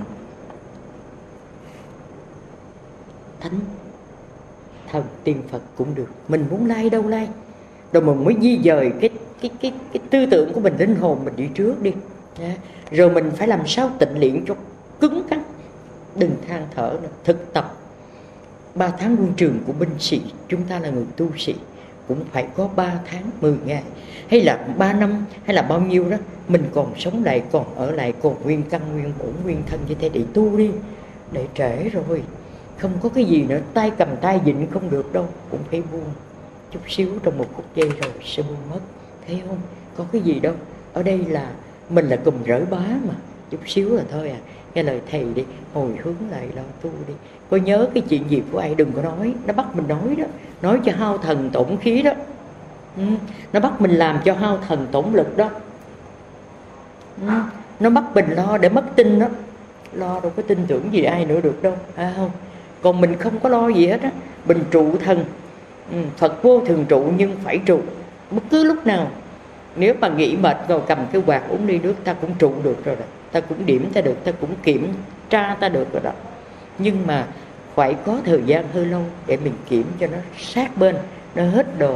thánh thần tiên Phật cũng được. Mình muốn lai đâu lai. Rồi mình mới di dời cái cái cái cái tư tưởng của mình, linh hồn mình đi trước đi. Yeah. Rồi mình phải làm sao tịnh luyện cho cứng cắn, đừng than thở nữa. Thực tập ba tháng quân trường của binh sĩ, chúng ta là người tu sĩ cũng phải có ba tháng mười ngày, hay là ba năm, hay là bao nhiêu đó. Mình còn sống lại, còn ở lại, còn nguyên căn, nguyên bổn, nguyên thân như thế để tu đi. Để trễ rồi, không có cái gì nữa. Tay cầm tay dịnh không được đâu, cũng phải buông chút xíu, trong một phút giây rồi sẽ buông mất. Thấy không? Có cái gì đâu. Ở đây là mình là cùng rỡ bá mà, chút xíu là thôi à. Nghe lời thầy đi, hồi hướng lại lo tu đi. Có nhớ cái chuyện gì của ai đừng có nói. Nó bắt mình nói đó, nói cho hao thần tổn khí đó. ừ. Nó bắt mình làm cho hao thần tổn lực đó. ừ. Nó bắt mình lo để mất tin đó. Lo đâu có tin tưởng gì ai nữa được đâu, à không. Còn mình không có lo gì hết á. Mình trụ thần, ừ. Phật vô thường trụ nhưng phải trụ bất cứ lúc nào. Nếu mà nghĩ mệt rồi cầm cái quạt uống ly nước, ta cũng trụ được rồi đó. Ta cũng điểm ta được, ta cũng kiểm tra ta được rồi đó. Nhưng mà phải có thời gian hơi lâu để mình kiểm cho nó sát bên, nó hết đồ,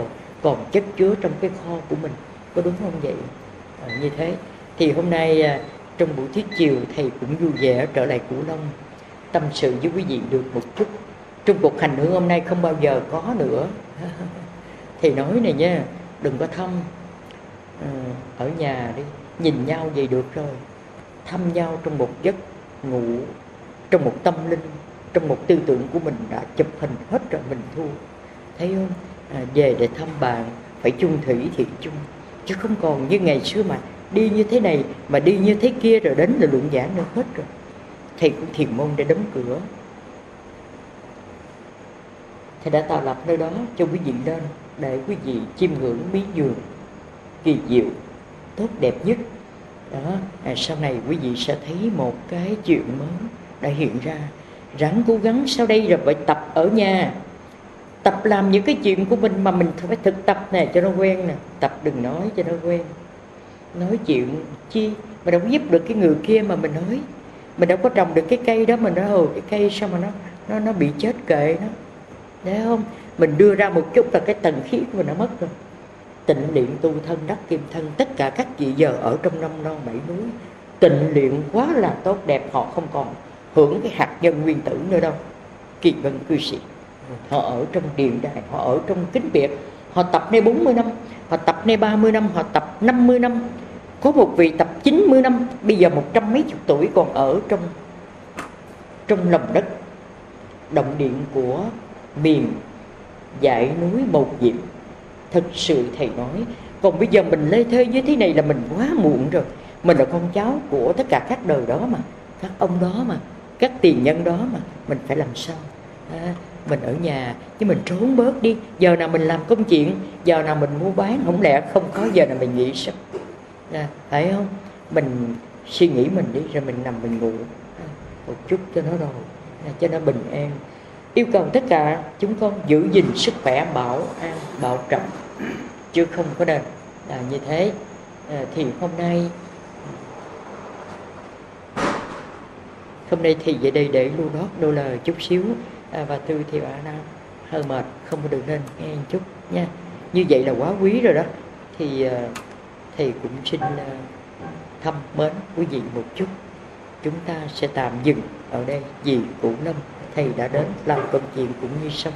còn chất chứa trong cái kho của mình, có đúng không vậy? À, như thế thì hôm nay à, trong buổi tiết chiều thầy cũng vui vẻ trở lại Cửu Long tâm sự với quý vị được một chút. Trong cuộc hành hương hôm nay không bao giờ có nữa. Thầy nói này nha, đừng có thăm à, ở nhà đi, nhìn nhau vậy được rồi, thăm nhau trong một giấc ngủ, trong một tâm linh, trong một tư tưởng của mình đã chụp hình hết rồi, mình thua. Thấy không? À, về để thăm bạn phải chung thủy thì chung, chứ không còn như ngày xưa mà đi như thế này mà đi như thế kia rồi đến là luận giảng nữa hết rồi. Thầy cũng thiền môn để đóng cửa. Thầy đã tạo lập nơi đó cho quý vị lên để quý vị chiêm ngưỡng mí giường kỳ diệu tốt đẹp nhất đó. À, sau này quý vị sẽ thấy một cái chuyện mới đã hiện ra. Ráng cố gắng sau đây rồi phải tập ở nhà, tập làm những cái chuyện của mình mà mình phải thực tập nè cho nó quen nè. Tập đừng nói cho nó quen. Nói chuyện chi mà đâu có giúp được cái người kia mà mình nói. Mình đâu có trồng được cái cây đó, mình nói ồ cái cây sao mà nó nó nó bị chết kệ nó, thấy không? Mình đưa ra một chút là cái tần khí của mình nó mất rồi. Tịnh luyện tu thân đắc kim thân, tất cả các vị giờ ở trong năm non bảy núi tịnh luyện quá là tốt đẹp, họ không còn hưởng cái hạt nhân nguyên tử nữa đâu. Kỳ vân cư sĩ, họ ở trong điện đài, họ ở trong kính biệt, họ tập nay bốn mươi năm, họ tập nay ba mươi năm, họ tập năm mươi năm. Có một vị tập chín mươi năm, bây giờ một trăm mấy chục tuổi còn ở trong trong lòng đất động điện của miền dãy núi Một Diệm. Thật sự thầy nói, còn bây giờ mình lê thê như thế này là mình quá muộn rồi. Mình là con cháu của tất cả các đời đó mà, các ông đó mà, các tiền nhân đó mà. Mình phải làm sao à, mình ở nhà chứ mình trốn bớt đi. Giờ nào mình làm công chuyện, giờ nào mình mua bán, không lẽ không có giờ nào mình nghỉ sao à, phải không? Mình suy nghĩ mình đi, rồi mình nằm mình ngủ à, một chút cho nó rồi à, cho nó bình an. Yêu cầu tất cả chúng con giữ gìn sức khỏe bảo an bảo trọng, chứ không có nên là như thế. À, thì hôm nay hôm nay thì về đây để lưu lót đôi lời chút xíu à, và Tư thì bà Nam hơi mệt, không có được nên nghe một chút nha. Như vậy là quá quý rồi đó. Thì uh, thầy cũng xin uh, thăm mến quý vị một chút. Chúng ta sẽ tạm dừng ở đây vì Cửu Long thầy đã đến làm công chuyện cũng như xong,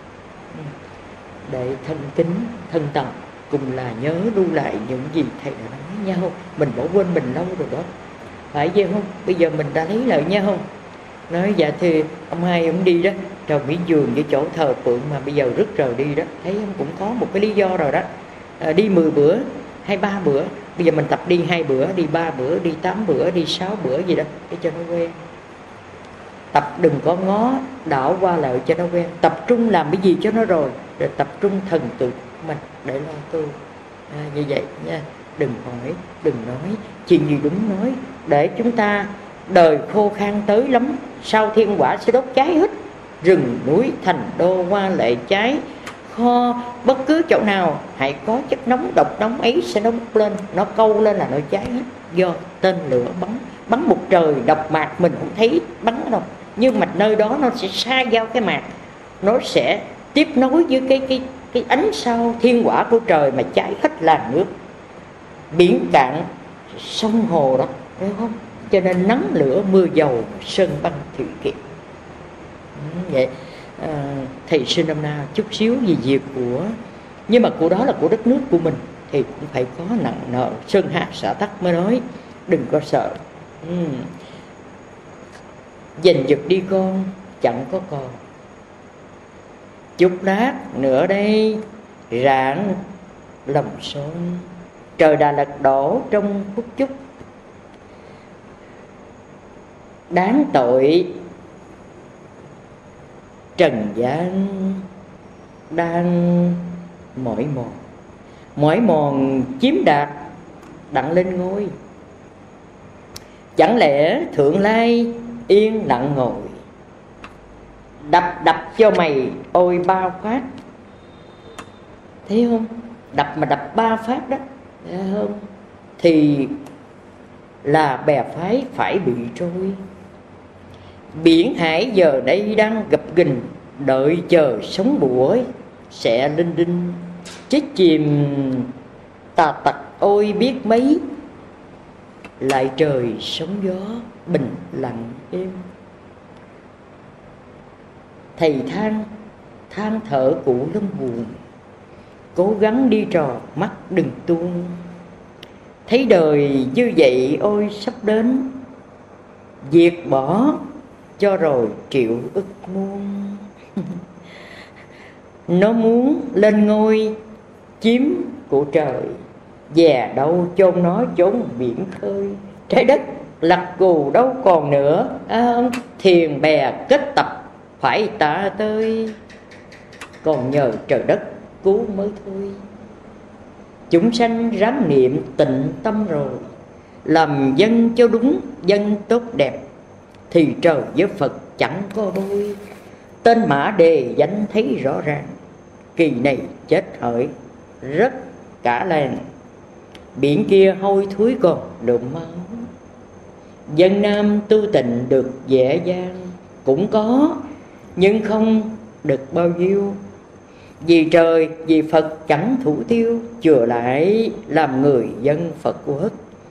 để thân kính thân tầm cùng là nhớ lưu lại những gì thầy đã nói nhau. Mình bỏ quên mình lâu rồi đó, phải vậy không? Bây giờ mình đã lấy lại nhau không? Nói dạ thì ông hai ông đi đó, rồi miếng giường với chỗ thờ phượng mà bây giờ rứt rời đi đó, thấy không? Cũng có một cái lý do rồi đó. À, đi mười bữa hay ba bữa, bây giờ mình tập đi hai bữa, đi ba bữa, đi tám bữa, đi sáu bữa gì đó để cho nó quen. Tập đừng có ngó đảo qua lại cho nó quen. Tập trung làm cái gì cho nó rồi, rồi tập trung thần tự mình để lo tu à, như vậy nha. Đừng hỏi, đừng nói chuyện gì đúng nói, để chúng ta đời khô khan tới lắm, sau thiên quả sẽ đốt cháy hết. Rừng núi thành đô hoa lệ cháy, kho bất cứ chỗ nào hãy có chất nóng độc nóng ấy sẽ nó bốc lên, nó câu lên là nó cháy hết, do tên lửa bắn bắn một trời độc mạc mình không thấy bắn ở đâu, nhưng mà nơi đó nó sẽ xa giao cái mạc, nó sẽ tiếp nối với cái cái cái ánh sao thiên quả của trời mà cháy hết làn nước, biển cạn sông hồ đó, thấy không? Cho nên nắng lửa mưa dầu sơn băng thủy kiệt. Vậy à, thầy xin năm nay chút xíu gì việc của, nhưng mà của đó là của đất nước của mình thì cũng phải có nặng nợ sơn hạ xả tắc mới nói, đừng có sợ. uhm. Giành giật đi con chẳng có còn, chút lát nữa đây rạng lòng son, trời đã lật đổ trong phút chốc, đáng tội trần gian đang mỏi mòn, mỏi mòn chiếm đạt đặng lên ngôi, chẳng lẽ thượng lai yên lặng ngồi, đập đập cho mày ôi ba phát, thấy không? Đập mà đập ba phát đó, thấy không? Thì là bè phái phải bị trôi. Biển hải giờ đây đang gập ghềnh, đợi chờ sóng bủa sẽ linh đinh. chết chìm tà tặc ôi biết mấy, lại trời sóng gió bình lặng êm. Thầy than than thở cụ lâm buồn, cố gắng đi trò mắt đừng tuôn. Thấy đời như vậy ôi sắp đến, diệt bỏ cho rồi triệu ức muôn. Nó muốn lên ngôi chiếm của trời, dè đâu chôn nó chốn biển khơi. Trái đất lật cù đâu còn nữa, à, thiền bè kết tập phải tạ tơi. Còn nhờ trời đất cứu mới thôi. Chúng sanh ráng niệm tịnh tâm rồi, làm dân cho đúng dân tốt đẹp, thì trời với Phật chẳng có đôi. Tên mã đề danh thấy rõ ràng, kỳ này chết hỡi rất cả làng. Biển kia hôi thối còn đượm máu, dân Nam tu tịnh được dễ dàng. Cũng có nhưng không được bao nhiêu, vì trời vì Phật chẳng thủ tiêu. Chừa lại làm người dân Phật quốc,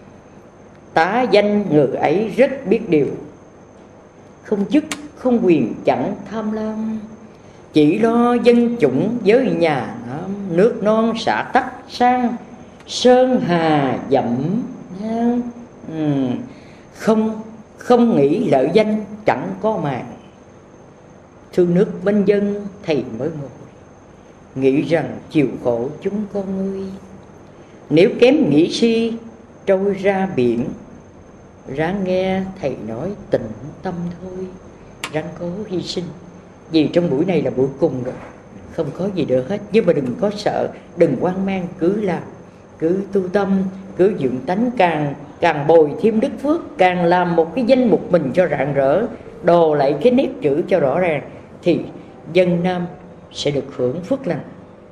tá danh người ấy rất biết điều. Không chức không quyền chẳng tham lam, chỉ lo dân chủng với nhà Nam. Nước non xả tắc sang sơn hà dặm nhang. ừ. Không không nghĩ lợi danh chẳng có màng, thương nước bên dân thầy mới ngồi. Nghĩ rằng chịu khổ chúng con ngươi, nếu kém nghĩ si trôi ra biển. Ráng nghe thầy nói tịnh tâm thôi, ráng cố hy sinh. Vì trong buổi này là buổi cùng rồi, không có gì nữa hết. Nhưng mà đừng có sợ, đừng hoang mang, cứ làm, cứ tu tâm, cứ dưỡng tánh. Càng càng bồi thêm đức phước, càng làm một cái danh mục mình cho rạng rỡ, đồ lại cái nét chữ cho rõ ràng, thì dân Nam sẽ được hưởng phước lành,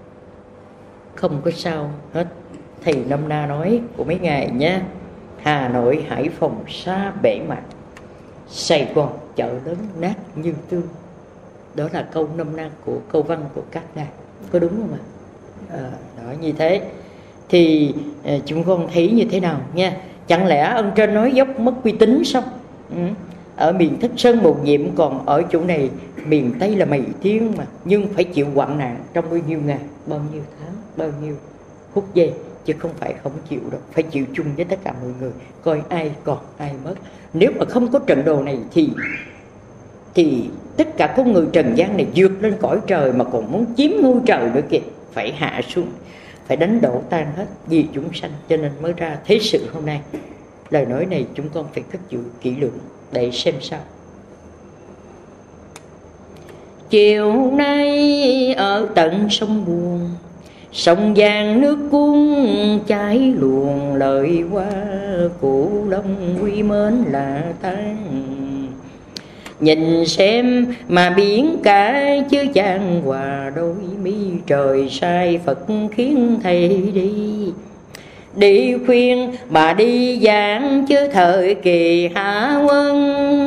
không có sao hết. Thầy năm na nói của mấy ngày nha: Hà Nội Hải Phòng xa bể mặt, Sài Gòn chợ lớn nát như tương. Đó là câu năm na của câu văn của các ngài, có đúng không ạ? À, đó như thế thì à, chúng con thấy như thế nào nha? Chẳng lẽ ân trên nói dốc mất uy tín sao? Ừ. Ở miền Thất Sơn một nhiệm, còn ở chỗ này miền Tây là mày tiếng mà. Nhưng phải chịu hoạn nạn trong bao nhiêu ngày, bao nhiêu tháng, bao nhiêu phút giây, chứ không phải không chịu đâu. Phải chịu chung với tất cả mọi người, coi ai còn ai mất. Nếu mà không có trận đồ này thì thì tất cả con người trần gian này vượt lên cõi trời mà còn muốn chiếm ngôi trời nữa kìa, phải hạ xuống, phải đánh đổ tan hết vì chúng sanh. Cho nên mới ra thế sự hôm nay. Lời nói này chúng con phải cất giữ kỹ lưỡng để xem sao. Chiều nay ở tận sông Buồn, sông Giang nước cuốn chảy luồn. Lời qua Cụ Long quy mến là tan, nhìn xem mà biển cả chứ chàng hòa đôi mi. Trời sai Phật khiến thầy đi, đi khuyên mà đi giảng chứ thời kỳ hạ quân.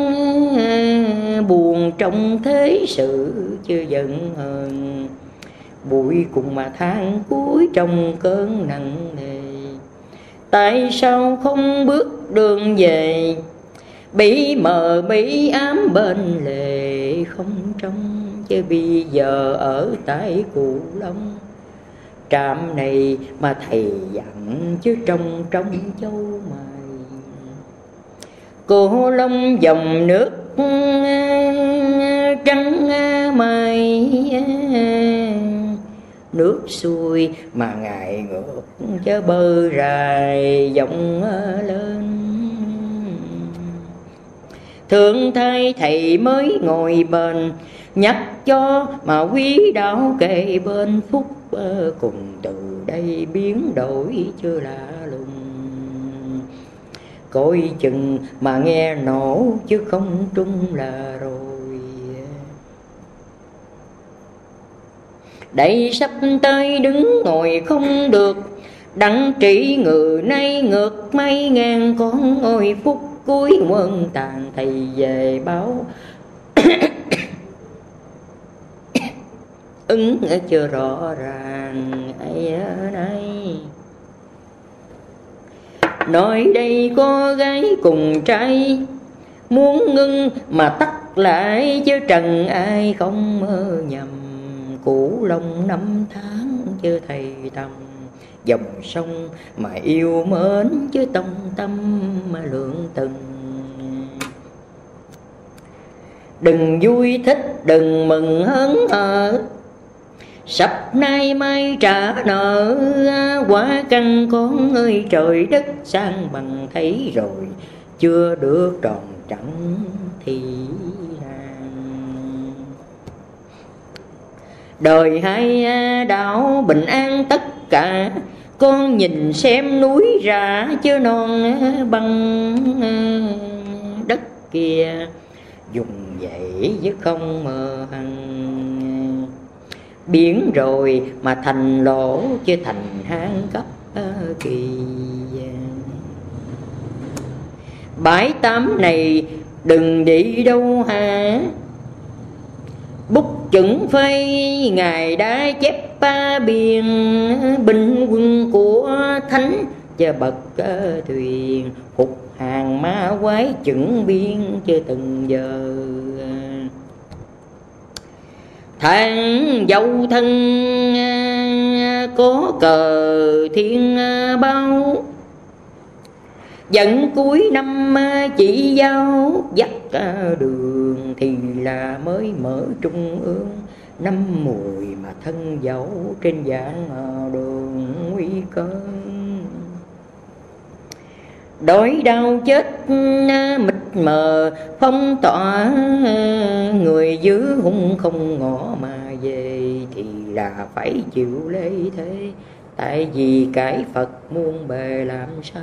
Buồn trong thế sự chứ giận hờn, bụi cùng mà than cuối trong cơn nặng nề. Tại sao không bước đường về, bị mờ bị ám bên lề không trông. Chứ bây giờ ở tại Cụ Long, trạm này mà thầy dặn chứ trong trong châu mày. Cụ Long dòng nước trắng mây, nước xuôi mà ngài ngược chớ bơi rài dòng lên. Thương thay thầy mới ngồi bên, nhắc cho mà quý đạo kề bên. Phúc cùng từ đây biến đổi chưa lạ lùng, coi chừng mà nghe nổ chứ không trung là rồi. Đây sắp tới đứng ngồi không được, đặng trị người nay ngược mấy ngàn con. Ôi phút cuối quân tàn thầy về báo, ứng chưa rõ ràng ai ở đây. Nói đây có gái cùng trai, muốn ngưng mà tắt lại chứ trần ai không mơ nhầm. Cũ lòng năm tháng chứ thầy tầm, dòng sông mà yêu mến chứ tông tâm mà lượng từng. Đừng vui thích đừng mừng hớn hở, sắp nay mai trả nợ. Quá căn con ơi trời đất sang bằng thấy rồi, chưa được tròn trắng thì hàng. Đời hai đảo bình an tất cả, con nhìn xem núi rã chứ non băng đất kia. Dùng vậy chứ không mơ hằng, biển rồi mà thành lỗ chứ thành hang cấp kỳ. Bãi tám này đừng đi đâu hả, bút chững phây ngài đã chép ba biển. Binh quân của thánh chờ bậc thuyền, hụt hàng ma quái chững biên chưa từng giờ. Tháng dâu thân có cờ thiên bao, dẫn cuối năm chỉ giao dắt đường. Thì là mới mở trung ương năm mùi mà thân dẫu trên dạng đường nguy cơ. Đói đau chết mịt mờ phong tỏa, người giữ hung không ngỏ mà về. Thì là phải chịu lễ thế, tại vì cái Phật muôn bề làm sao.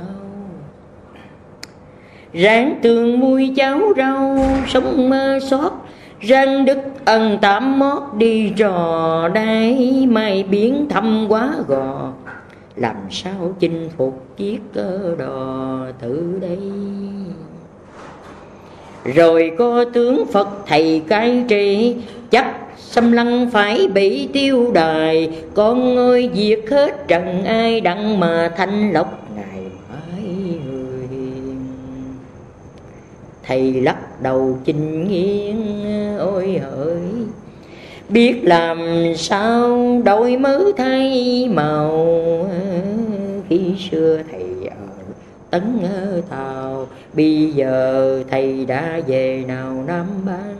Ráng tương muôi cháo rau sống sót, răng đức ân tạm mót đi rò đáy. Mai biến thăm quá gò, làm sao chinh phục chiếc đò từ đây. Rồi có tướng Phật thầy cai trị, chắc xâm lăng phải bị tiêu đài. Con ơi diệt hết trần ai đặng mà thanh lọc ngày mãi người. Thầy lắc đầu chinh nghiêng ôi hỡi, biết làm sao đổi mới thay màu. Khi xưa thầy ở Tấn Tàu, bây giờ thầy đã về nào Nam Ban.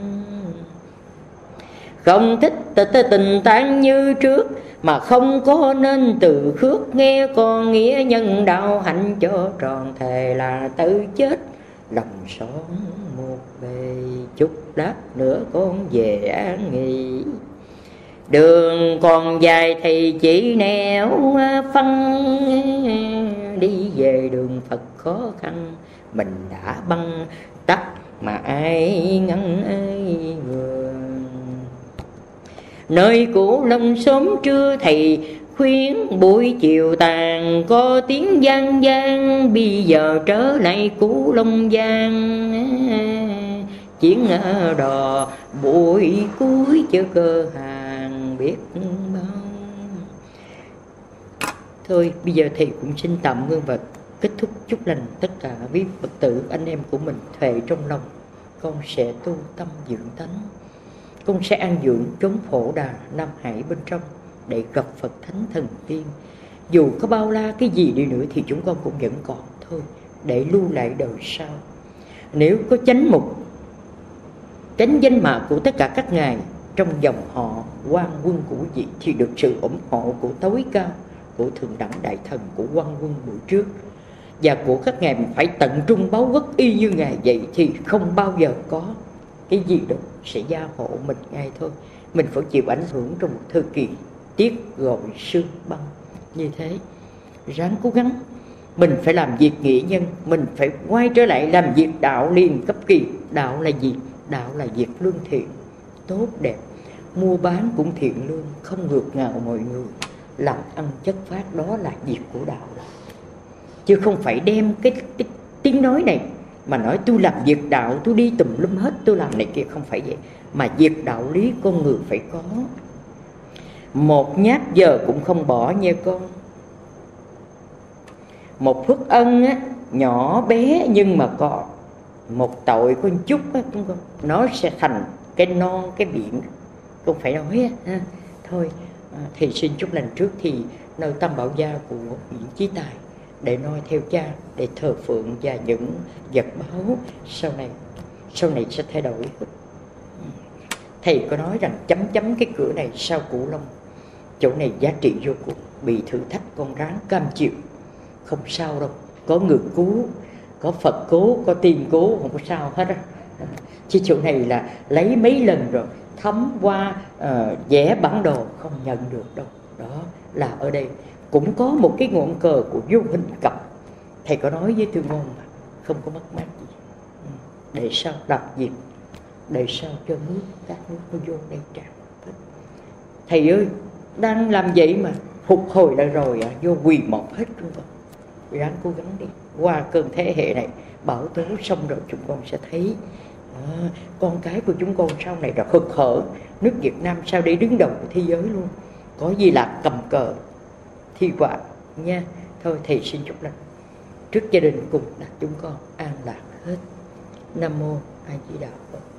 Không thích tình tán như trước, mà không có nên từ khước. Nghe con nghĩa nhân đạo hạnh cho tròn, thề là tự chết lòng son một bề. Chút lát nữa con về an nghỉ, đường còn dài thì chỉ nẻo phân. Đi về đường Phật khó khăn, mình đã băng tắc mà ai ngăn ai ngừa. Nơi cũ lông xóm trưa thầy khuyến, buổi chiều tàn có tiếng gian gian. Bây giờ trở lại cũ Long Giang, chiến đò buổi cuối chớ cơ hàng biết bao. Thôi bây giờ thầy cũng xin tạm ngưng và kết thúc chúc lành tất cả quý Phật tử anh em của mình. Thề trong lòng con sẽ tu tâm dưỡng tánh, con sẽ an dưỡng chốn phổ đà Nam Hải bên trong để gặp Phật Thánh Thần Tiên. Dù có bao la cái gì đi nữa thì chúng con cũng vẫn còn thôi, để lưu lại đời sau. Nếu có chánh mục, chánh danh mạ của tất cả các ngài trong dòng họ Quan Quân của quý vị thì được sự ủng hộ của tối cao, của Thượng Đẳng Đại Thần, của Quan Quân buổi trước, và của các ngài phải tận trung báo quốc y như ngài vậy, thì không bao giờ có cái gì đâu sẽ gia hộ mình ngay thôi. Mình phải chịu ảnh hưởng trong một thời kỳ tiết gọi sương băng như thế. Ráng cố gắng, mình phải làm việc nghĩa nhân, mình phải quay trở lại làm việc đạo liền cấp kỳ. Đạo là gì? Đạo là việc lương thiện, tốt đẹp, mua bán cũng thiện lương, không ngược ngạo mọi người, làm ăn chất phát, đó là việc của đạo. Chứ không phải đem cái, cái tiếng nói này mà nói tôi làm việc đạo, tôi đi tùm lum hết, tôi làm này kia, không phải vậy. Mà việc đạo lý con người phải có. một nhát giờ cũng không bỏ nha con. Một phước ân á, nhỏ bé nhưng mà có một tội có một chút á, đúng không? Nó sẽ thành cái non cái biển, không phải nói á. Thôi à, thì xin chúc lành trước thì nơi tam bảo gia của Nguyễn Chí Tài để noi theo cha, để thờ phượng và những vật báu sau này sau này sẽ thay đổi. Thầy có nói rằng chấm chấm cái cửa này sau Cửu Long, chỗ này giá trị vô cùng, bị thử thách con ráng cam chịu, không sao đâu, có người cứu, có Phật cứu, có tiên cứu, không có sao hết á. Chứ chỗ này là lấy mấy lần rồi, thấm qua uh, vẽ bản đồ không nhận được đâu. Đó là ở đây cũng có một cái ngọn cờ của vô hình cầm. Thầy có nói với Tương Ngôn mà không có mất mát gì. Để sao lập việc, để sao cho nước, các nước nó vô đây tràn hết. Thầy ơi, đang làm vậy mà phục hồi lại rồi à, vô quỳ một hết luôn rồi. Ráng cố gắng đi, qua cơn thế hệ này bão tố xong rồi chúng con sẽ thấy à, con cái của chúng con sau này là hực hở, nước Việt Nam sau đây đứng đầu của thế giới luôn. Có gì là cầm cờ thi quả nha. Thôi thầy xin chúc lành trước gia đình cùng là chúng con an lạc hết. Nam mô A Di Đà Phật.